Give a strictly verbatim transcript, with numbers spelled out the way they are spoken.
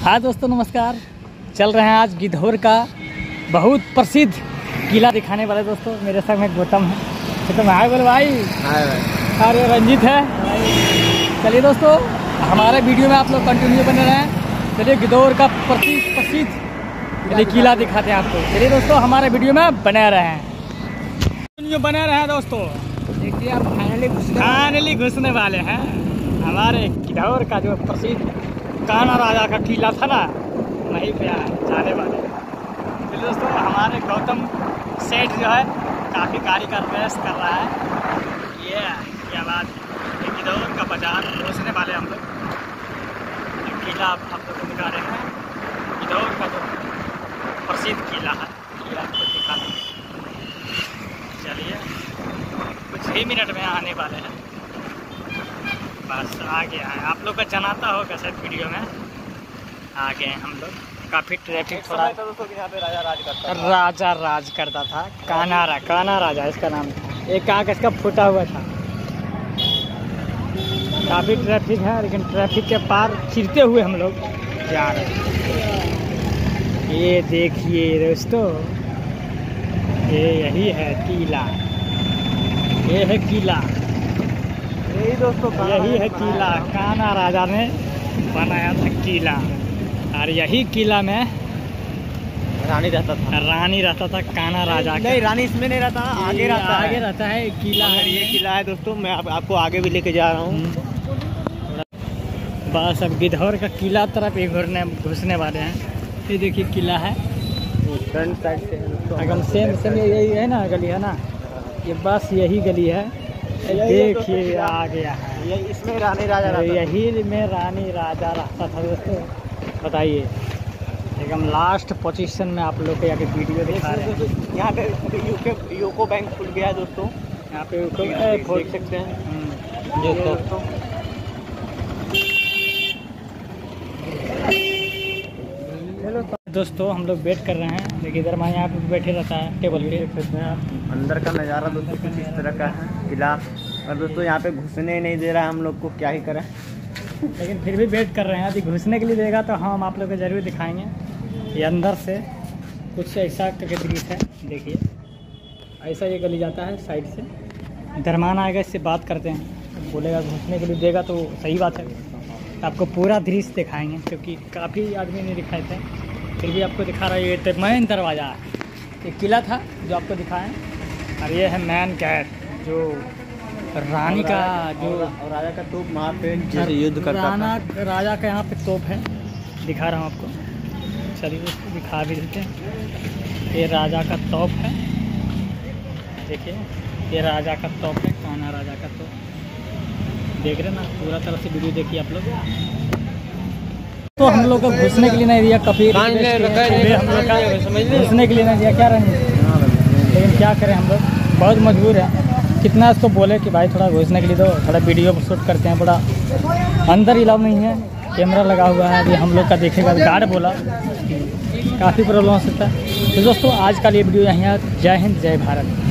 हाँ दोस्तों नमस्कार। चल रहे हैं आज गिद्धौर का बहुत प्रसिद्ध किला दिखाने वाले दोस्तों। मेरे संग में गौतम है। तो हाय बोल भाई। हाय भाई। अरे रंजीत है। चलिए दोस्तों हमारे वीडियो में आप लोग कंटिन्यू बने रहें। चलिए गिद्धौर का प्रसिद्ध प्रसिद्ध किला दिखाते हैं आपको। चलिए दोस्तों हमारे वीडियो में बने रहें कंटिन्यू बने रहें दोस्तों। देखिए आप फाइनली फाइनली घुसने वाले हैं हमारे गिद्धौर का जो प्रसिद्ध कान्हा राजा का किला था ना, वहीं पे जाने वाले। चलिए दोस्तों हमारे गौतम सेठ जो है काफ़ी गाड़ी का रेस कर रहा है। ये क्या बात है। गिद्धौर का बाजार पहुँचने वाले हम लोग। किला आप लोग को दिखा रहे हैं। गिद्धौर का जो प्रसिद्ध किला है ये आपको दिखा देंगे। चलिए कुछ ही मिनट में आने वाले हैं। बस आ गया है। आप लोग का जनाता होगा शायद वीडियो में। आ गए हम लोग। काफ़ी ट्रैफिक थोड़ा तो दोस्तों यहाँ पे राजा राज करता था। राजा राज करता था। कान्हा रा कान्हा राजा इसका नाम था। एक कागज का फूटा हुआ था। काफ़ी ट्रैफिक है लेकिन ट्रैफिक के पार फिरते हुए हम लोग जा रहे हैं। ये देखिए दोस्तों, ये यही है किला। ये है किला। यही दोस्तों यही है किला। कान्हा राजा ने बनाया था किला। और यही किला में रानी रहता था। रानी रहता था कान्हा राजा। नहीं रानी इसमें नहीं रहता, आगे रहता आगे है। रहता है किला है। ये किला है दोस्तों। मैं आप, आपको आगे भी लेके जा रहा हूँ। बस अब गिद्धौर का किला तरफ ही घुरने घुसने वाले हैं। ये देखिए किला है फ्रंट साइड से अगम सेम सेम यही है ना गली है ना। ये बस यही गली है। देखिए आ गया है। ये इसमें रानी राजा रहता था। यही में रानी राजा रहता था दोस्तों। बताइए एकदम लास्ट पोजीशन में आप लोग को यहाँ के वीडियो दिखा रहे हैं। यहाँ पे यूके यूको बैंक खुल गया है दोस्तों। यहाँ पे यूको देख सकते हैं ये दोस्तों। दोस्तों हम लोग वेट कर रहे हैं। देखिए इधर मैं यहाँ पे बैठे रहता है टेबल पे। देख सकते हैं आप अंदर का नज़ारा दोस्तों कुछ इस तरह का है किला। और दोस्तों यहाँ पे घुसने ही नहीं दे रहा है हम लोग को, क्या ही करें। लेकिन फिर भी वेट कर रहे हैं। यदि घुसने के लिए देगा तो हम आप लोग को ज़रूर दिखाएंगे। ये अंदर से कुछ ऐसा करके दृश्य है। देखिए ऐसा ये गली जाता है साइड से। दरमान आएगा, इससे बात करते हैं। बोलेगा घुसने के लिए देगा तो सही बात है। आपको पूरा दृश्य दिखाएंगे क्योंकि काफ़ी आदमी नहीं दिखाए थे, फिर भी आपको दिखा रहा है। ये तो मेन दरवाज़ा है। ये किला था जो आपको दिखाएं। और ये है मैन गेट जो रानी का जो और राजा का तोप वहाँ पे जैसे युद्ध करता राना राजा का यहाँ पे तोप है। दिखा रहा हूँ आपको। चलिए उसको दिखा भी देते हैं। ये राजा का तोप है। देखिए ये राजा का तोप है। कान्हा राजा का तोप देख रहे ना। पूरा तरह से वीडियो देखिए आप लोग। तो हम लोग को घुसने के लिए नहीं दिया। कभी हम लोग का घुसने के लिए नहीं दिया। क्या रहेंगे लेकिन क्या करें, हम लोग बहुत मजबूर हैं। कितना इसको बोले कि भाई थोड़ा घुसने के लिए दो, थोड़ा वीडियो शूट करते हैं। बड़ा अंदर इलाव नहीं है, कैमरा लगा हुआ है। अभी हम लोग का देखेगा गार्ड बोला काफ़ी प्रॉब्लम हो सकता है। तो दोस्तों आज का ये वीडियो यहाँ। जय हिंद जय भारत।